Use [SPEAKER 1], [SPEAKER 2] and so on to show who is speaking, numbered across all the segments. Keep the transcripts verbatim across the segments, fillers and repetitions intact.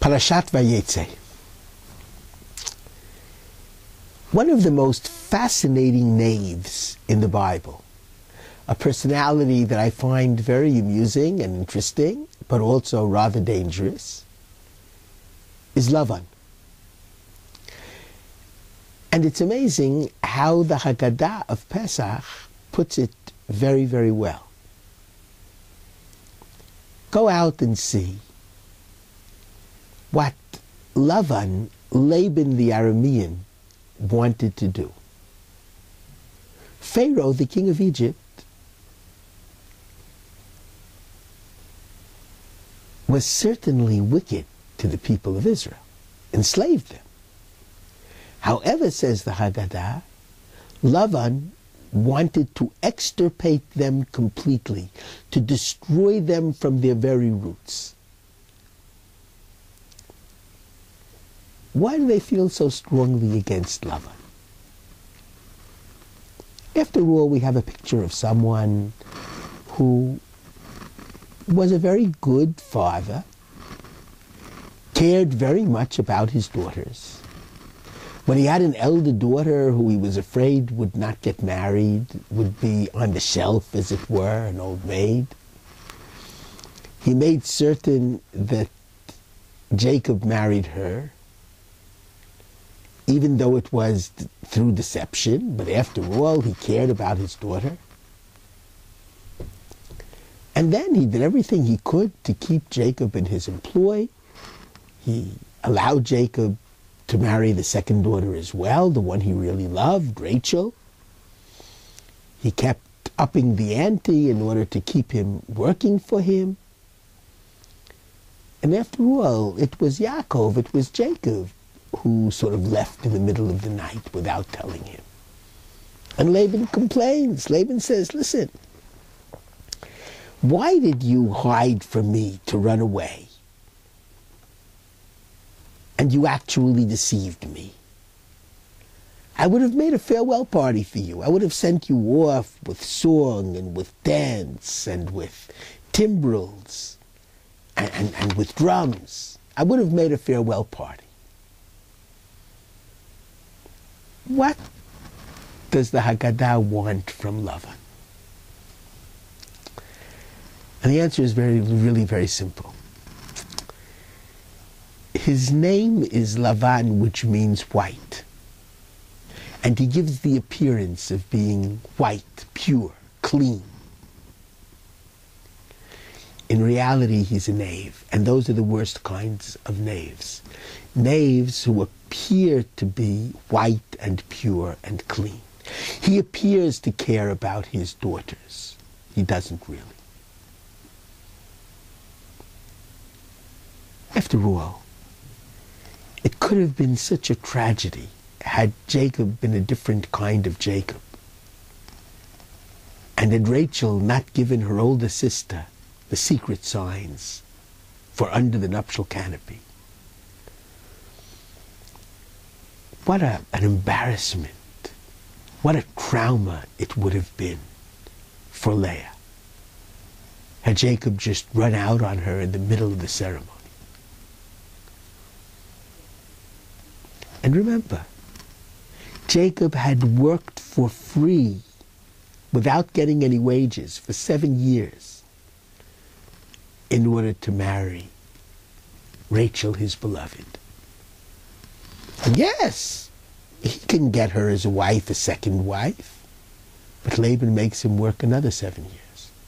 [SPEAKER 1] Parshat Vayetze. One of the most fascinating knaves in the Bible, a personality that I find very amusing and interesting, but also rather dangerous, is Laban. And it's amazing how the Haggadah of Pesach puts it very, very well. Go out and see what Laban, Laban the Aramean, wanted to do. Pharaoh, the king of Egypt, was certainly wicked to the people of Israel, enslaved them. However, says the Haggadah, Laban wanted to extirpate them completely, to destroy them from their very roots. Why do they feel so strongly against Laban? After all, we have a picture of someone who was a very good father, cared very much about his daughters. When he had an elder daughter who he was afraid would not get married, would be on the shelf, as it were, an old maid, he made certain that Jacob married her, even though it was through deception, but after all, he cared about his daughter. And then he did everything he could to keep Jacob in his employ. He allowed Jacob to marry the second daughter as well, the one he really loved, Rachel. He kept upping the ante in order to keep him working for him. And after all, it was Yaakov, it was Jacob, who sort of left in the middle of the night without telling him. And Laban complains. Laban says, listen, why did you hide from me to run away? And you actually deceived me. I would have made a farewell party for you. I would have sent you off with song and with dance and with timbrels and, and, and with drums. I would have made a farewell party. What does the Haggadah want from Laban? And the answer is very, really very simple. His name is Laban, which means white. And he gives the appearance of being white, pure, clean. In reality, he's a knave, and those are the worst kinds of knaves. Knaves who appear to be white and pure and clean. He appears to care about his daughters. He doesn't really. After all, it could have been such a tragedy had Jacob been a different kind of Jacob, and had Rachel not given her older sister the secret signs for under the nuptial canopy. What a, an embarrassment, what a trauma it would have been for Leah had Jacob just run out on her in the middle of the ceremony. And remember, Jacob had worked for free without getting any wages for seven years in order to marry Rachel, his beloved. And yes, he can get her as a wife, a second wife, but Laban makes him work another seven years.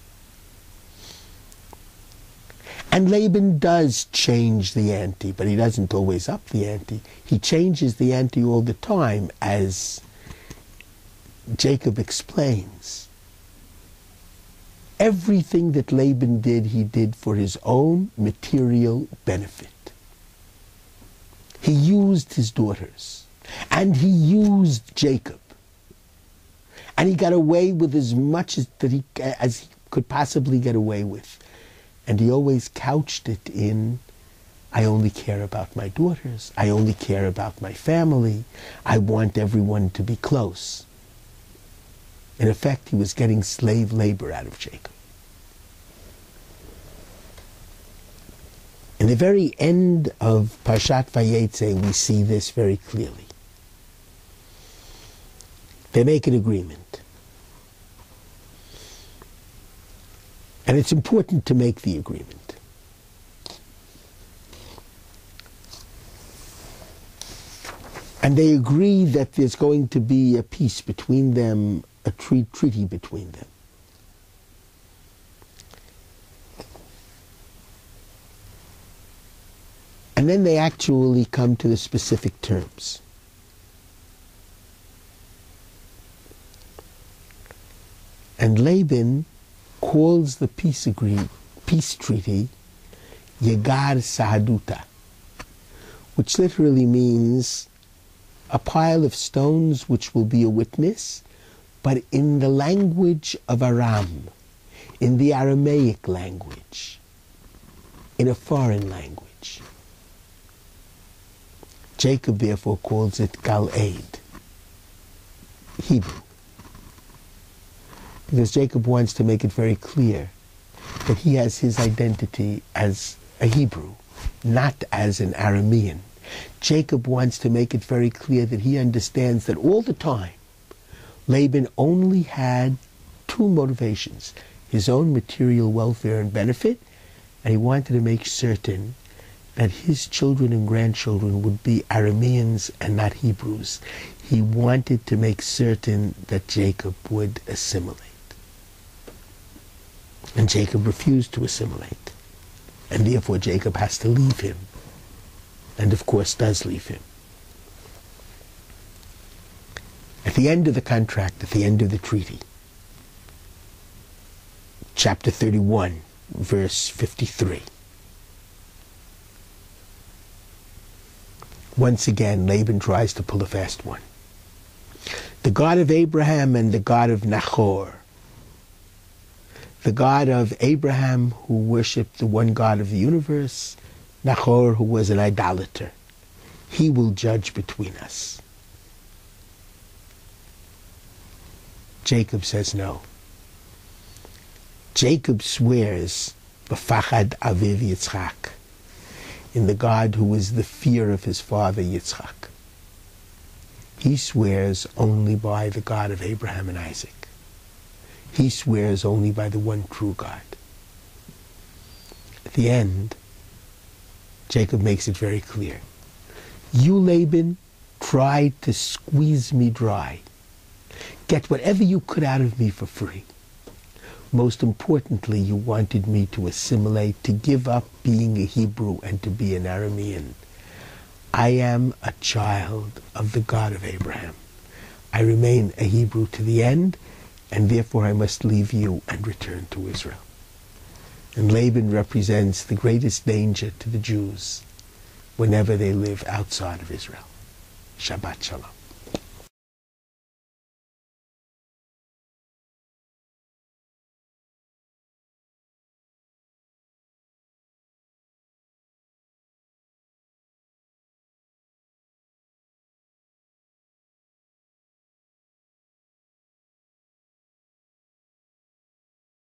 [SPEAKER 1] And Laban does change the ante, but he doesn't always up the ante. He changes the ante all the time, as Jacob explains. Everything that Laban did, he did for his own material benefit. He used his daughters, and he used Jacob. And he got away with as much as, that he, as he could possibly get away with. And he always couched it in, I only care about my daughters. I only care about my family. I want everyone to be close. In effect, he was getting slave labor out of Jacob. In In the very end of Parshat Vayetze, we see this very clearly. They make an agreement. And it's important to make the agreement. And they agree that there's going to be a peace between them, a tre- treaty between them. And then they actually come to the specific terms. And Laban calls the peace agree, peace treaty Yegar Sahaduta, which literally means a pile of stones which will be a witness, but in the language of Aram, in the Aramaic language, in a foreign language. Jacob therefore calls it Gal-Aid, Hebrew. Because Jacob wants to make it very clear that he has his identity as a Hebrew, not as an Aramean. Jacob wants to make it very clear that he understands that all the time Laban only had two motivations: his own material welfare and benefit, and he wanted to make certain that his children and grandchildren would be Arameans and not Hebrews. He wanted to make certain that Jacob would assimilate. And Jacob refused to assimilate. And therefore Jacob has to leave him. And of course does leave him. At the end of the contract, at the end of the treaty, chapter thirty-one, verse fifty-three. Once again, Laban tries to pull a fast one. The God of Abraham and the God of Nahor, the God of Abraham who worshipped the one God of the universe, Nahor who was an idolater, he will judge between us. Jacob says no. Jacob swears, B'fachad aviv Yitzchak, in the God who is the fear of his father Yitzchak. He swears only by the God of Abraham and Isaac. He swears only by the one true God. At the end, Jacob makes it very clear. You, Laban, tried to squeeze me dry. Get whatever you could out of me for free. Most importantly, you wanted me to assimilate, to give up being a Hebrew and to be an Aramean. I am a child of the God of Abraham. I remain a Hebrew to the end, and therefore I must leave you and return to Israel. And Laban represents the greatest danger to the Jews whenever they live outside of Israel. Shabbat Shalom.